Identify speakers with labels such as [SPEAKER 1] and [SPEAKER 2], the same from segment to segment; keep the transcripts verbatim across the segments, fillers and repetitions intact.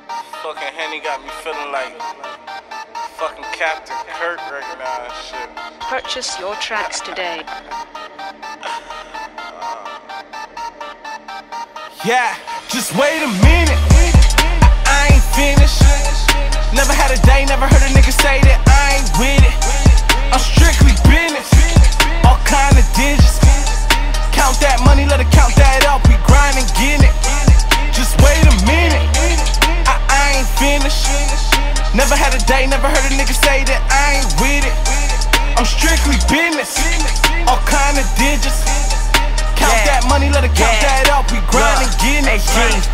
[SPEAKER 1] Fucking Henny got me feeling like fucking Captain Kirk right now and shit.
[SPEAKER 2] Purchase your tracks today.
[SPEAKER 3] Yeah, just wait a minute. I ain't finished. Never had a day, never heard a nigga say that I ain't with it. I'm strictly business, all kind of digits. Count that money, let it count that up. We grindin', getting it. Just wait a minute. I, I ain't finished. Never had a day, never heard a nigga say that I ain't with it. I'm strictly business, all kind of digits. Count yeah. that money, let it count yeah. that up. We grindin', getting it.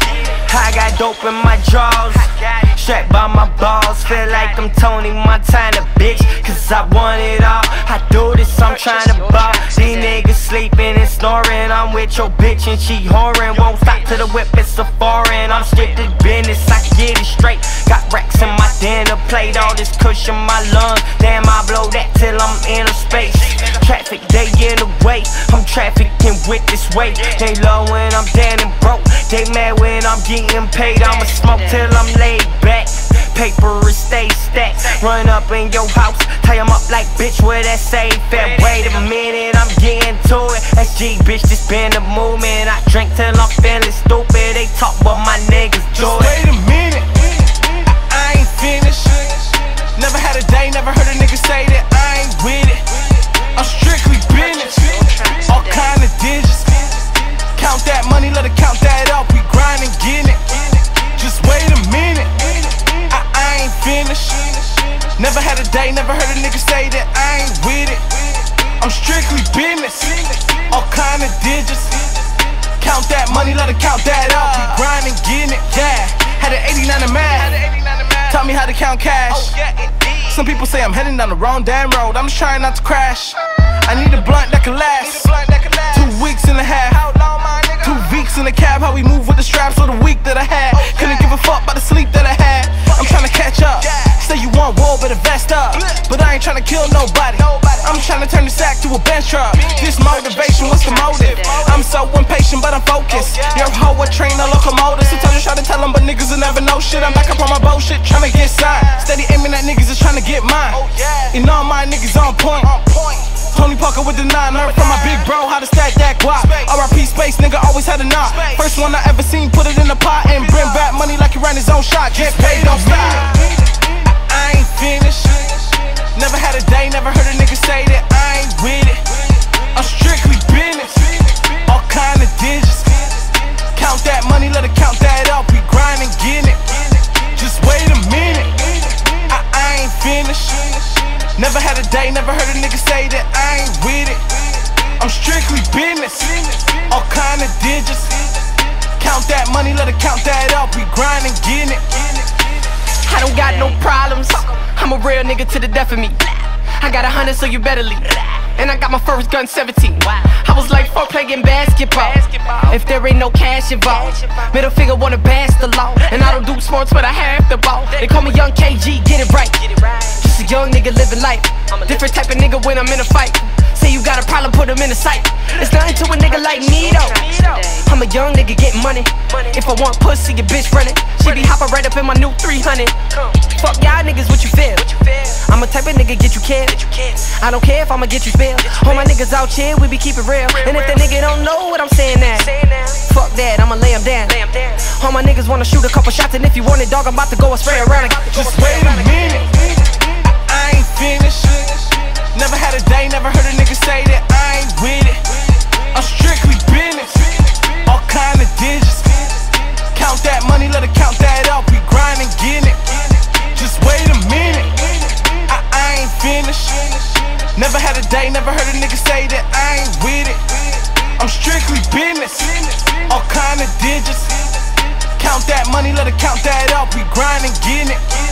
[SPEAKER 4] I got dope in my drawers, strapped by my balls. Feel like I'm Tony Montana, bitch, cause I want it all. I do this, I'm trying to ball. These niggas sleeping and snoring. I'm with your bitch and she whoring. Won't stop to the whip, it's a foreign. I'm strictly business, I get it straight. Got racks in my dinner plate, all this cushion my lungs. Damn, I blow that till I'm in a space. Traffic, they in the way. I'm trafficking with this weight. They love when I'm down and broke. They mad when I'm getting paid. I'ma smoke till I'm laid back. Paper is stay stacked. Run up in your house, tie 'em up like bitch where that safe at. Wait a minute, I'm getting to it. S G bitch, this been a movement. I drink till I'm feeling stupid. They talk but my niggas do
[SPEAKER 3] Just
[SPEAKER 4] it.
[SPEAKER 3] wait a minute, I ain't finished. Never had a day, never heard a nigga say that I ain't with it. I'm strictly business, all kind of digits. Count that money, let it count that up. We grindin', getting it. Just wait a minute, I, I ain't finished. Never had a day, never heard a nigga say that I ain't with it. I'm strictly business, all kind of digits. Count that money, let it count that up. We grindin', getting it, yeah. Had an eighty-nine in math, taught me how to count cash. Some people say I'm heading down the wrong damn road. I'm just trying not to crash. I need a blunt that can last two weeks and a half. Two weeks in the cab, how we move with the straps of the week that I had. Couldn't give a fuck about the sleep that I had. I'm trying to catch up. Say you want war, better vest up. But I ain't trying to kill nobody. I'm trying to turn the sack to a bench truck. This motivation, what's the motive? I'm so impatient, but I'm focused. Your hoe a train, a locomotive. Sometimes you try to tell them, but niggas will never know shit. I'm back up on my bullshit, trying to get signed. Steady aiming at niggas, just trying to get mine. And all my niggas on point. Tony Parker with the nine, heard from my big bro how to stack that guap. R I P space, nigga always had a knot. First one I ever seen, put it in the pot and bring back money like he ran his own shot. Get paid, don't stop. I ain't finished. Never had a day, never heard a nigga say that I ain't with it. I'm strictly business, all kind of digits. Count that money, let it count that up. We grindin', getting it. Just wait a minute, I, I ain't finished. Never had a day, never heard a nigga say that I ain't with it. I'm strictly business, all kind of digits. Count that money, let it count that up. We grindin', getting it.
[SPEAKER 5] I don't got no problems. I'm a real nigga to the death of me. I got a hundred, so you better leave. And I got my first gun seventeen. I was like fuck playing basketball. If there ain't no cash involved, middle finger wanna bash the law. And I don't do sports, but I have the ball. They call me Young K G, get it right. Just a young nigga living life. Different type of nigga when I'm in a fight. Say you got a problem, put him in the sight. It's nothing to a nigga like me though. I'm a young nigga getting money. If I want pussy, your bitch running. She be hopping right up in my new three hundred. Fuck y'all niggas, what you feel? I'm a type of nigga get you killed. I don't care if I'ma get you spilled. All my niggas out here, we be keeping real. And if the nigga don't know what I'm saying now, fuck that, I'ma lay him down. All my niggas wanna shoot a couple shots, and if you want it, dog, I'm about to go and spray around.
[SPEAKER 3] Just wait a minute, I ain't finished. Never had a day, never heard a nigga say that I ain't with it. I'm strictly business, all kind of digits. Count that money, let it count that up. We grindin', getting it. Just wait a minute, I, I ain't finished. Never had a day, never heard a nigga say that I ain't with it. I'm strictly business, all kind of digits. Count that money, let it count that up. We grindin', getting it.